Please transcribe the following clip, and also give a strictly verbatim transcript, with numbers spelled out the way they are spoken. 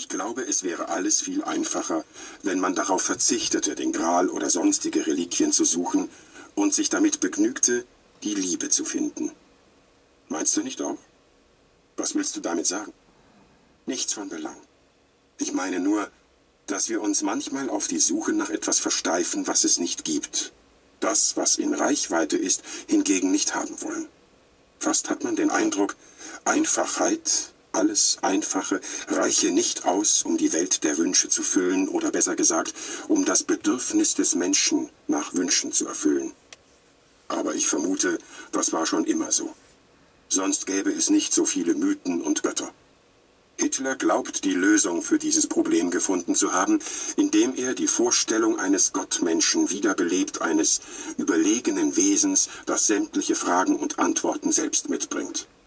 glaube, es wäre alles viel einfacher, wenn man darauf verzichtete, den Gral oder sonstige Reliquien zu suchen und sich damit begnügte, die Liebe zu finden. Meinst du nicht auch? Was willst du damit sagen? Nichts von Belang. Ich meine nur, dass wir uns manchmal auf die Suche nach etwas versteifen, was es nicht gibt. Das, was in Reichweite ist, hingegen nicht haben wollen. Fast hat man den Eindruck, Einfachheit, alles Einfache, reiche nicht aus, um die Welt der Wünsche zu füllen, oder besser gesagt, um das Bedürfnis des Menschen nach Wünschen zu erfüllen. Aber ich vermute, das war schon immer so. Sonst gäbe es nicht so viele Mythen und Götter. Hitler glaubt, die Lösung für dieses Problem gefunden zu haben, indem er die Vorstellung eines Gottmenschen wiederbelebt, eines überlegenen Wesens, das sämtliche Fragen und Antworten selbst mitbringt.